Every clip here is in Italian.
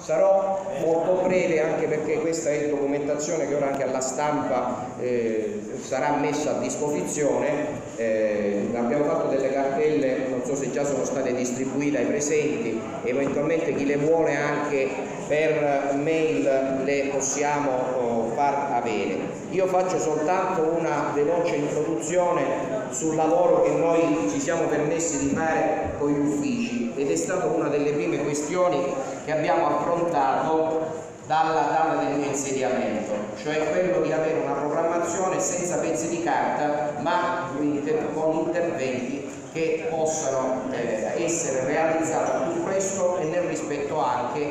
Sarò molto breve anche perché questa è documentazione che ora anche alla stampa sarà messa a disposizione. Abbiamo fatto delle cartelle, non so se già sono state distribuite ai presenti, eventualmente chi le vuole anche per mail le possiamo far avere. Io faccio soltanto una veloce introduzione sul lavoro che noi ci siamo permessi di fare con gli uffici, ed è stata una delle prime questioni che abbiamo affrontato dalla del mio insediamento, cioè quello di avere una programmazione senza pezzi di carta, ma con interventi che possano essere realizzati al più presto e nel rispetto anche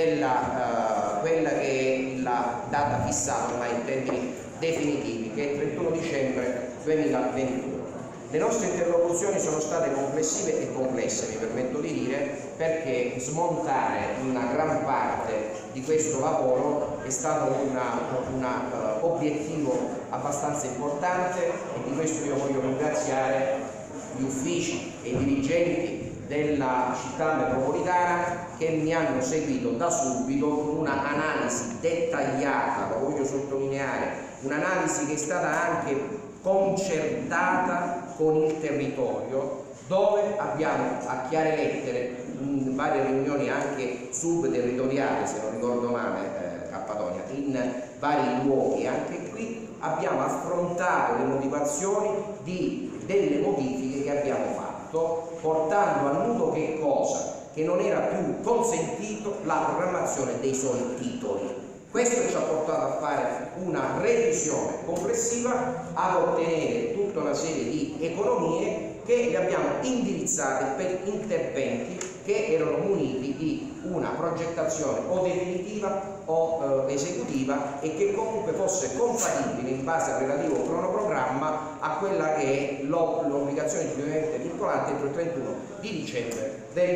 della quella che è la data fissata ormai in termini definitivi, che è il 31 dicembre 2021. Le nostre interlocuzioni sono state complessive e complesse, mi permetto di dire, perché smontare una gran parte di questo lavoro è stato un obiettivo abbastanza importante, e di questo io voglio ringraziare gli uffici e i dirigenti della città metropolitana che mi hanno seguito da subito con una analisi dettagliata, lo voglio sottolineare, un'analisi che è stata anche concertata con il territorio, dove abbiamo a chiare lettere in varie riunioni anche subterritoriali, se non ricordo male, Cappadonia, in vari luoghi, anche qui abbiamo affrontato le motivazioni delle modifiche che abbiamo fatto, portando a nudo che cosa? Che non era più consentito la programmazione dei soli titoli. Questo ci ha portato a fare una revisione complessiva, ad ottenere tutta una serie di economie che le abbiamo indirizzate per interventi che erano muniti di una progettazione o definitiva o esecutiva, e che comunque fosse compatibile in base al relativo cronoprogramma a quella che è l'obbligazione giuridicamente vincolante entro il 31 di dicembre del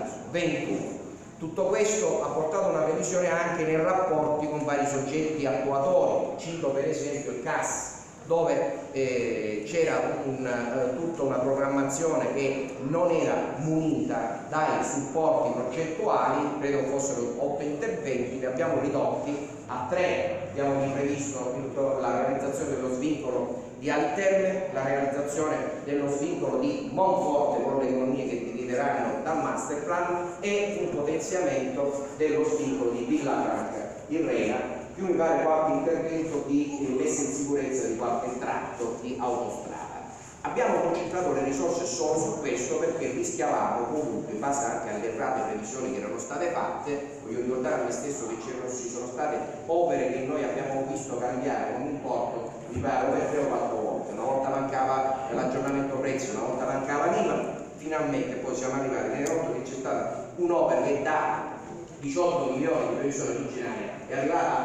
2021. Tutto questo ha portato a una revisione anche nei rapporti con vari soggetti attuatori. Cito per esempio il CAS, dove c'era tutta una programmazione che non era munita dai supporti progettuali, credo fossero 8 interventi, li abbiamo ridotti a 3. Abbiamo previsto la realizzazione dello svincolo di Aliterme, la realizzazione dello svincolo di Monforte con le economie che deriveranno dal master plan, e un potenziamento dello svincolo di Villafranca Irrena, più mi pare qualche intervento di messa in sicurezza di qualche tratto di autostrada. Abbiamo concentrato le risorse solo su questo perché rischiavamo comunque, in base anche alle errate previsioni che erano state fatte, voglio ricordare a me stesso che ci sono state opere che noi abbiamo visto cambiare con un importo, mi pare, over 3 o 4 volte, una volta mancava l'aggiornamento prezzo, una volta mancava l'IVA, finalmente poi siamo arrivati, nel conto che c'è stata un'opera che da 18 milioni di previsione originaria è arrivata a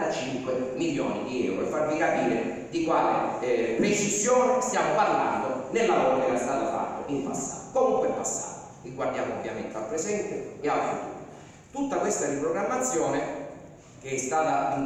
45 milioni di euro, per farvi capire di quale precisione stiamo parlando nel lavoro che era stato fatto in passato. Comunque è passato, e guardiamo ovviamente al presente e al futuro. Tutta questa riprogrammazione che è stata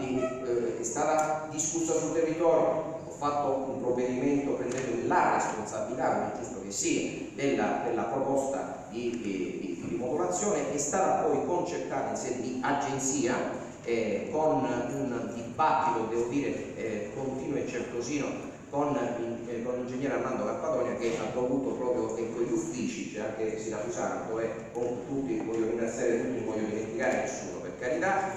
discussa sul territorio, ho fatto un provvedimento prendendo la responsabilità, come è giusto che sia, della proposta di rimodulazione, è stata poi concertata in sede di agenzia, con un dibattito, devo dire, continuo e certosino con l'ingegnere Armando Cappadonia, che ha dovuto proprio con gli uffici, c'è anche Siracusanto, e con tutti, voglio ringraziare tutti, non voglio dimenticare nessuno per carità,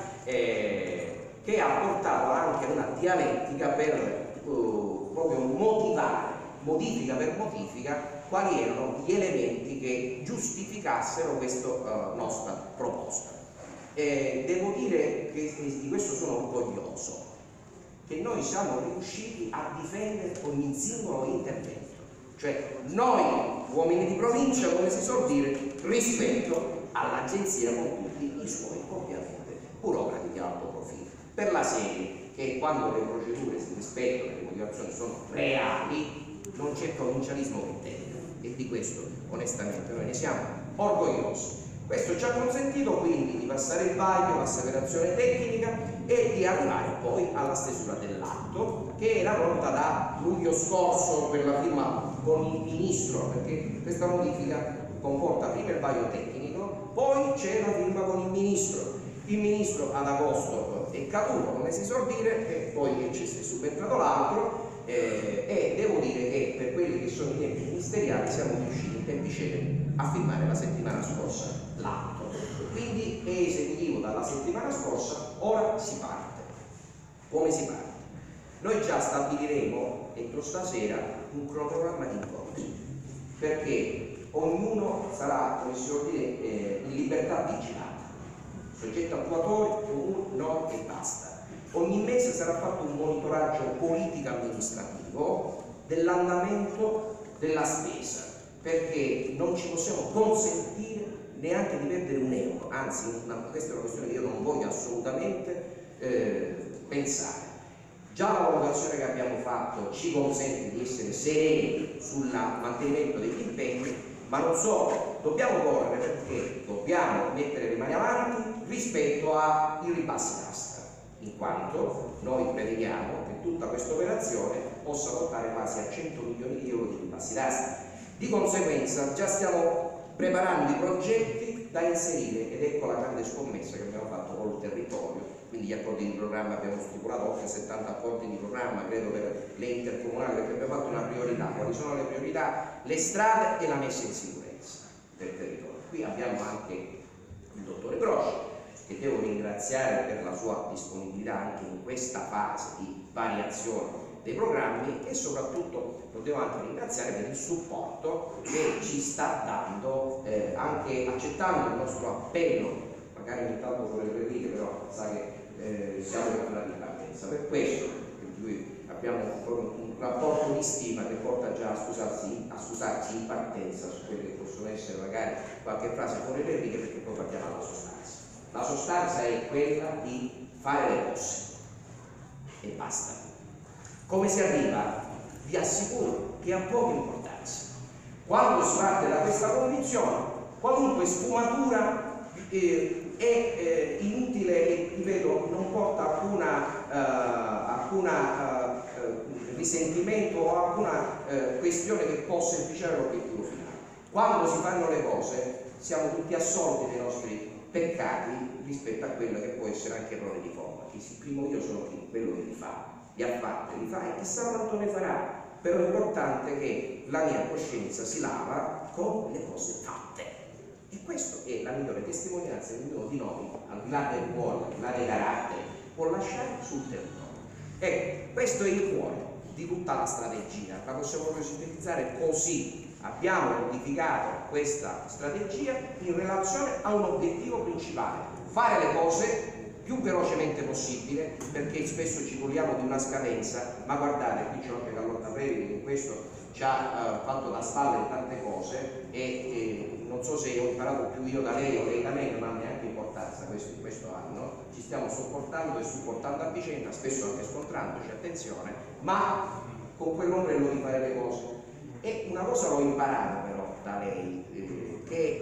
che ha portato anche una dialettica per proprio motivare, modifica per modifica, quali erano gli elementi che giustificassero questa nostra proposta. Devo dire che di questo sono orgoglioso, che noi siamo riusciti a difendere ogni singolo intervento, cioè noi uomini di provincia, come si suol dire, rispetto all'agenzia con tutti i suoi, ovviamente, burocrati di alto profilo, per la serie che quando le procedure si rispettano, le motivazioni sono reali, non c'è provincialismo che tenga, e di questo onestamente noi ne siamo orgogliosi. Questo ci ha consentito quindi di passare il vaglio, l'asseverazione tecnica, e di arrivare poi alla stesura dell'atto, che era pronta da luglio scorso per la firma con il ministro, perché questa modifica comporta prima il vaglio tecnico poi c'è la firma con il ministro ad agosto è caduto, come si suol dire, e poi è subentrato l'altro, e devo dire che per quelli che sono i tempi ministeriali siamo riusciti in tempi celeri a firmare la settimana scorsa l'atto, quindi è esecutivo dalla settimana scorsa. Ora si parte. Come si parte? Noi già stabiliremo entro stasera un cronoprogramma di incontri, perché ognuno sarà, come si suol dire, in libertà vigilata, soggetto attuatore, no e basta. Ogni mese sarà fatto un monitoraggio politico-amministrativo dell'andamento della spesa, perché non ci possiamo consentire neanche di perdere un euro, anzi questa è una questione che io non voglio assolutamente pensare. Già la valutazione che abbiamo fatto ci consente di essere sereni sul mantenimento degli impegni, ma non solo, dobbiamo correre perché dobbiamo mettere le mani avanti rispetto ai ribassi d'asta, in quanto noi prevediamo che tutta questa operazione possa portare quasi a 100 milioni di euro di ribassi d'asta. Di conseguenza già stiamo preparando i progetti da inserire, ed ecco la grande scommessa che abbiamo fatto col territorio. Quindi gli accordi di programma, abbiamo stipulato oltre 70 accordi di programma, credo, per le intercomunali, perché abbiamo fatto una priorità. Quali sono le priorità? Le strade e la messa in sicurezza del territorio. Qui abbiamo anche il dottore Brosci, che devo ringraziare per la sua disponibilità anche in questa fase di variazione dei programmi, e soprattutto lo devo anche ringraziare per il supporto che ci sta dando, anche accettando il nostro appello, magari ogni tanto vuole repliche, però sa che siamo per una ripartenza. Per questo abbiamo un rapporto di stima che porta già a scusarci in partenza su quelle che possono essere magari qualche frase fuori repliche, perché poi partiamo alla sostanza. La sostanza è quella di fare le cose e basta. Come si arriva? Vi assicuro che ha poca importanza. Quando si parte da questa condizione, qualunque sfumatura è inutile e, ripeto, non porta alcuna risentimento o alcuna questione che possa inficiare l'obiettivo finale. Quando si fanno le cose siamo tutti assolti dei nostri peccati rispetto a quello che può essere anche errore di forma. Il primo io sono quello che li fa, li ha fatti, li fa e chissà quanto ne farà, però è importante che la mia coscienza si lava con le cose fatte, e questa è la migliore testimonianza che ognuno di noi, al di là del cuore, al di là dei caratteri, può lasciare sul territorio. Ecco, questo è il cuore di tutta la strategia, la possiamo proprio sintetizzare così. Abbiamo modificato questa strategia in relazione a un obiettivo principale: fare le cose più velocemente possibile, perché spesso ci vogliamo di una scadenza, ma guardate, qui c'è anche Carlotta Previ che in questo ci ha fatto da spalle tante cose, e non so se ho imparato più io da lei o lei da me, non ha neanche importanza in questo anno, ci stiamo sopportando e supportando a vicenda, spesso anche scontrandoci, attenzione, ma con quell'ombrello di fare le cose. E una cosa l'ho imparato però da lei, che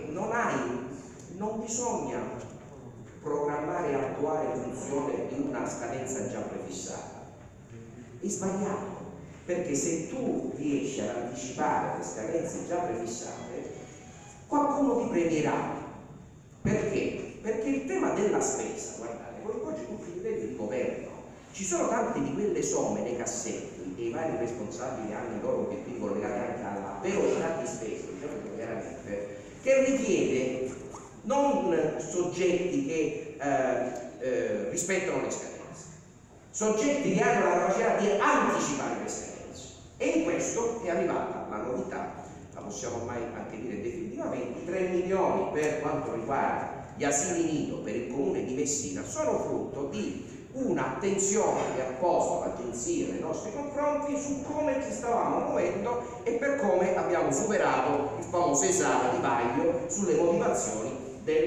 non bisogna programmare e attuare in funzione di una scadenza già prefissata. È sbagliato, perché se tu riesci ad anticipare le scadenze già prefissate, qualcuno ti premierà. Perché? Perché il tema della spesa, guardate, coinvolge tutti i livelli di governo. Ci sono tante di quelle somme nei cassetti e i vari responsabili hanno i loro obiettivi collegati anche alla velocità di spesa, diciamo chiaramente, che richiede non soggetti che rispettano le scadenze, soggetti che hanno la capacità di anticipare le scadenze. E in questo è arrivata la novità, la possiamo ormai anche dire definitivamente: 3 milioni per quanto riguarda gli asili nido per il comune di Messina sono frutto di un'attenzione che ha posto l'agenzia nei nostri confronti su come ci stavamo muovendo e per come abbiamo superato il famoso esame di vaglio sulle motivazioni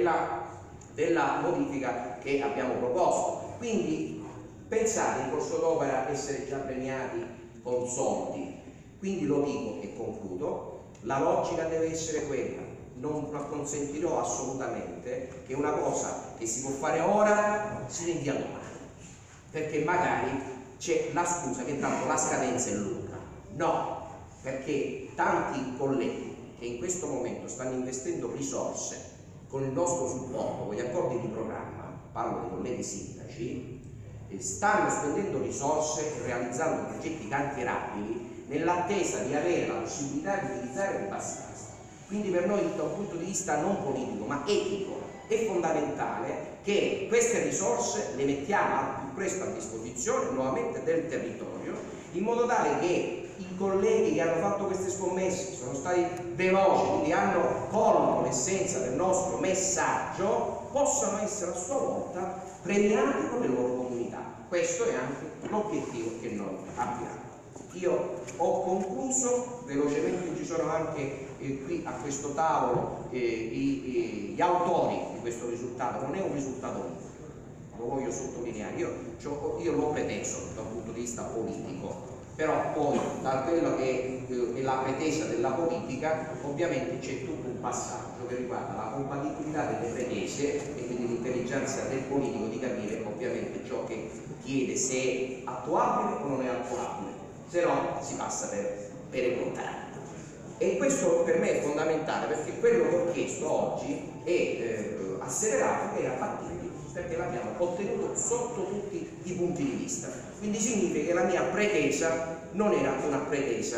della modifica che abbiamo proposto. Quindi pensate in corso d'opera essere già premiati con soldi. Quindi lo dico e concludo: la logica deve essere quella, non consentirò assolutamente che una cosa che si può fare ora si rinvia domani, perché magari c'è la scusa che tanto la scadenza è lunga. No, perché tanti colleghi che in questo momento stanno investendo risorse con il nostro supporto, con gli accordi di programma, parlo dei colleghi sindaci, stanno spendendo risorse e realizzando progetti cantierabili nell'attesa di avere la possibilità di utilizzare il bus cast. Quindi per noi, da un punto di vista non politico ma etico, è fondamentale che queste risorse le mettiamo al più presto a disposizione nuovamente del territorio, in modo tale che i colleghi che hanno fatto queste scommesse sono stati veloci, quindi hanno colto l'essenza del nostro messaggio, possano essere a sua volta premiati con le loro comunità. Questo è anche l'obiettivo che noi abbiamo. Io ho concluso, velocemente ci sono anche qui a questo tavolo gli autori di questo risultato. Non è un risultato mio, lo voglio sottolineare, io l'ho preteso da un punto di vista politico, però poi da quello che è la pretesa della politica ovviamente c'è tutto un passaggio che riguarda la compatibilità delle pretese e quindi l'intelligenza del politico di capire ovviamente ciò che chiede, se è attuabile o non è attuabile, se no si passa per il contrario. E questo per me è fondamentale, perché quello che ho chiesto oggi è asseverato che era fattibile, perché l'abbiamo ottenuto sotto tutti i punti di vista. Quindi significa che la mia pretesa non era una pretesa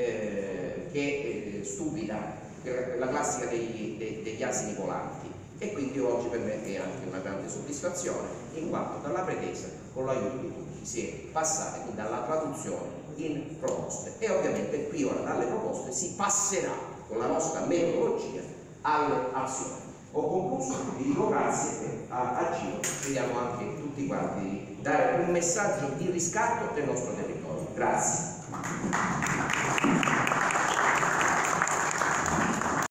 stupida, la classica degli asini volanti. E quindi oggi per me è anche una grande soddisfazione, in quanto dalla pretesa, con l'aiuto di tutti, si è passati quindi dalla traduzione in proposte, e ovviamente qui ora dalle proposte si passerà con la nostra metodologia alle azioni. Ho concluso, vi dico grazie e a Giro vediamo anche tutti quanti di dare un messaggio di riscatto del nostro territorio. Grazie.